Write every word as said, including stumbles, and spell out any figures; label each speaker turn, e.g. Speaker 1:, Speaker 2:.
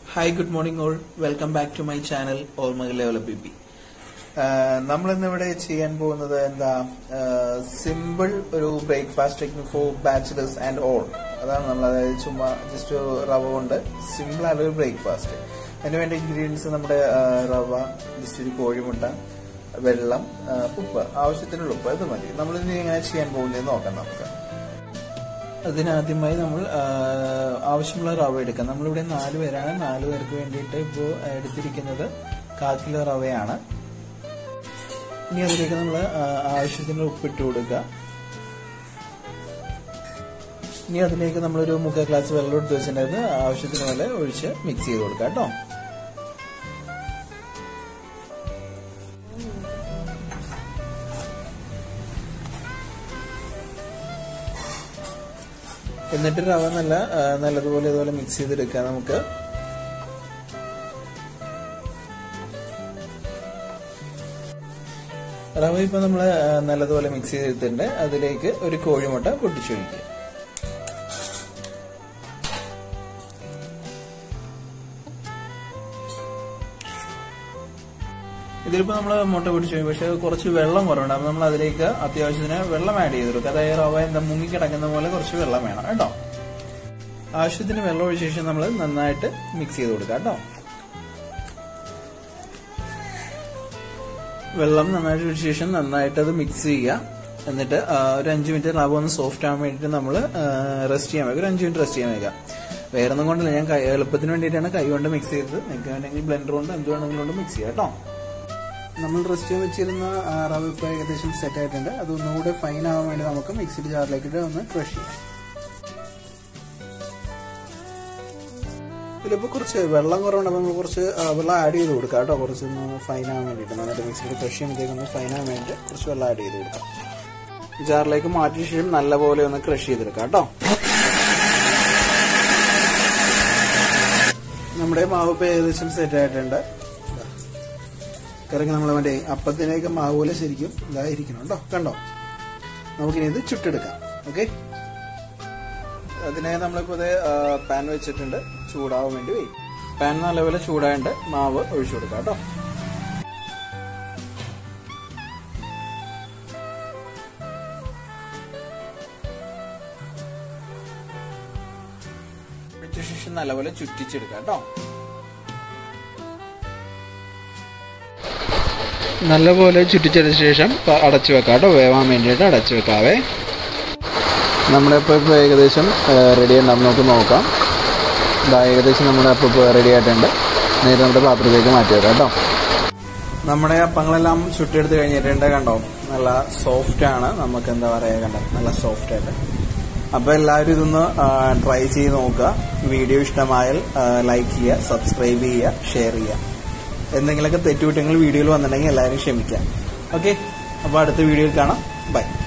Speaker 1: Hi, good morning all. Welcome back to my channel ORMAKALILE OLAPPEEPPI. നമ്മൾ ഇന്ന് ഇവിടെ ചെയ്യാൻ പോകുന്നത് എന്താ സിമ്പിൾ ഒരു breakfast technique for bachelors and all. അതാണ് നമ്മൾ അതായത് ചുമ്മാ ജസ്റ്റ് റവ കൊണ്ട് സിമ്പിൾ ആയ ഒരു ബ്രേക്ക്ഫാസ്റ്റ്. അതിന് വേണ്ട ഇൻഗ്രീഡിയൻസ് നമ്മുടെ റവ, ജസ്റ്റ് ഒരു കോഴിമുട്ട, വെള്ളം, ഉപ്പ്, ആവശ്യത്തിനുള്ള ഉപ്പ്, ഇത് മതി. നമ്മളിന്ന് എങ്ങനെ ചെയ്യാൻ പോകുന്നതെന്ന് നോക്കാം നമുക്ക്. അതിനാദ്യമായി നമ്മൾ ആവശ്യമുള്ള റവ എടുക്കാം. നമ്മളിവിടെ നാല് പേരാണ്. നാല് പേർക്ക് വേണ്ടിയിട്ട് ഇപ്പോൾ എടുത്തിരിക്കുന്നത് കാൽ കിലോ റവയാണ്. ഇനി അതിലേക്ക് നമ്മൾ ആവശ്യത്തിന് ഉപ്പിട്ട് കൊടുക്കുക. ഇനി അതിലേക്ക് നമ്മളൊരു മുക്കാൽ ഗ്ലാസ് വെള്ളം എടുത്ത് വെച്ചിട്ടുണ്ടായിരുന്നു. ആവശ്യത്തിന് പോലെ ഒഴിച്ച് മിക്സ് ചെയ്ത് കൊടുക്കുക കേട്ടോ. എന്നിട്ട് റവ നല്ല നല്ലതുപോലെ ഇതുപോലെ മിക്സ് ചെയ്തെടുക്കാം നമുക്ക്. റവ ഇപ്പൊ നമ്മള് നല്ലതുപോലെ മിക്സ് ചെയ്തെടുത്തിട്ടുണ്ട്. അതിലേക്ക് ഒരു കോഴിമുട്ട പൊട്ടിച്ചൊഴിക്കുക. ഇതിലിപ്പോ നമ്മള് മുട്ട പൊടിച്ചു, പക്ഷെ കുറച്ച് വെള്ളം കുറവുണ്ട്. അപ്പൊ നമ്മൾ അതിലേക്ക് അത്യാവശ്യത്തിന് വെള്ളം ആഡ് ചെയ്ത് കൊടുക്കുക. അതായത് റവ എന്താ മുങ്ങിക്കിടക്കുന്ന പോലെ കുറച്ച് വെള്ളം വേണം കേട്ടോ. ആവശ്യത്തിന് വെള്ളം ഒഴിച്ച ശേഷം നമ്മൾ നന്നായിട്ട് മിക്സ് ചെയ്ത് കൊടുക്കുക കേട്ടോ. വെള്ളം നന്നായിട്ട് ഒഴിച്ച ശേഷം നന്നായിട്ട് അത് മിക്സ് ചെയ്യുക. എന്നിട്ട് ഒരു അഞ്ചു മിനിറ്റ് റവ ഒന്ന് സോഫ്റ്റ് ആവാൻ വേണ്ടിയിട്ട് നമ്മൾ റെസ്റ്റ് ചെയ്യാൻ വെക്കുക. ഒരു അഞ്ചു മിനിറ്റ് റെസ്റ്റ് ചെയ്യാൻ വെക്കുക. വേറെ ഒന്നും കൊണ്ടല്ല, ഞാൻ എളുപ്പത്തിന് വേണ്ടിയിട്ടാണ് കൈ കൊണ്ട് മിക്സ് ചെയ്തത്. നിങ്ങൾക്ക് വേണമെങ്കിൽ ബ്ലെൻഡർ കൊണ്ട് എന്ത് വേണമെങ്കിലും കൊണ്ട് മിക്സ് ചെയ്യാം കേട്ടോ. നമ്മൾ റെസ്റ്റ് ചെയ്യാൻ വെച്ചിരുന്ന റവ ഇപ്പോൾ ഏകദേശം സെറ്റ് ആയിട്ടുണ്ട്. അത് ഒന്നുകൂടെ ഫൈൻ ആവാൻ വേണ്ടി നമുക്ക് മിക്സിയുടെ ജാറിലേക്ക് ഒന്ന് ക്രഷ് ചെയ്യാം. ഇതിലിപ്പോൾ കുറച്ച് വെള്ളം കുറവുണ്ട്. അപ്പോൾ നമ്മൾ കുറച്ച് വെള്ളം ആഡ് ചെയ്ത് കൊടുക്കാം കേട്ടോ. കുറച്ചൊന്ന് ഫൈൻ ആവാൻ വേണ്ടിയിട്ട് നന്നായിട്ട് മിക്സിയിൽ ക്രഷ് ചെയ്യുമ്പോഴത്തേക്ക് ഒന്ന് ഫൈൻ ആവാൻ വേണ്ടിയിട്ട് കുറച്ച് വെള്ളം ആഡ് ചെയ്ത് കൊടുക്കാം. ജാറിലേക്ക് മാറ്റിയ ശേഷം നല്ലപോലെ ഒന്ന് ക്രഷ് ചെയ്തെടുക്കാം കേട്ടോ. നമ്മുടെ മാവ് ഇപ്പോൾ ഏകദേശം സെറ്റ് ആയിട്ടുണ്ട്. കറങ്ങി നമ്മൾ മറ്റേ അപ്പത്തിനൊക്കെ മാവ് പോലെ ശരിക്കും ഇതായിരിക്കണം കേട്ടോ. കണ്ടോ, നമുക്കിനി ഇത് ചുട്ടെടുക്കാം. ഓക്കെ, അതിനെ നമ്മളിപ്പോൾ ഇത് പാൻ വെച്ചിട്ടുണ്ട്, ചൂടാവാൻ വേണ്ടി വെയും. പാൻ നല്ലപോലെ ചൂടായിട്ട് മാവ് ഒഴിച്ചു കൊടുക്കാം കേട്ടോ. ഒഴിച്ച ശേഷം നല്ലപോലെ ചുറ്റിച്ചെടുക്കാം കേട്ടോ. നല്ലപോലെ ചുറ്റിച്ചെടുത്ത ശേഷം അടച്ചു വെക്കാം കേട്ടോ. വേവാൻ വേണ്ടിയിട്ട് അടച്ചു വെക്കാവേ. നമ്മളിപ്പോൾ ഇപ്പോൾ ഏകദേശം റെഡി ഉണ്ടാകും. നമുക്ക് നോക്കാം. ഇതാ ഏകദേശം നമ്മുടെ അപ്പം ഇപ്പോൾ റെഡി ആയിട്ടുണ്ട്. നേരെ നമ്മുടെ പാത്രത്തിലേക്ക് മാറ്റി വെക്കാം കേട്ടോ. നമ്മുടെ അപ്പങ്ങളെല്ലാം ചുട്ടെടുത്ത് കഴിഞ്ഞിട്ടുണ്ട്. കണ്ടോ, നല്ല സോഫ്റ്റ് ആണ്. നമുക്ക് എന്താ പറയുക, കണ്ടോ നല്ല സോഫ്റ്റ് ആയിട്ട്. അപ്പോൾ എല്ലാവരും ഇതൊന്ന് ട്രൈ ചെയ്ത് നോക്കുക. വീഡിയോ ഇഷ്ടമായാൽ ലൈക്ക് ചെയ്യുക, സബ്സ്ക്രൈബ് ചെയ്യുക, ഷെയർ ചെയ്യുക. എന്തെങ്കിലുമൊക്കെ തെറ്റുകുറ്റങ്ങൾ വീഡിയോയിൽ വന്നിട്ടുണ്ടെങ്കിൽ എല്ലാവരും ക്ഷമിക്കാം. ഓക്കെ, അപ്പോൾ അടുത്ത വീഡിയോയിൽ കാണാം. ബൈ.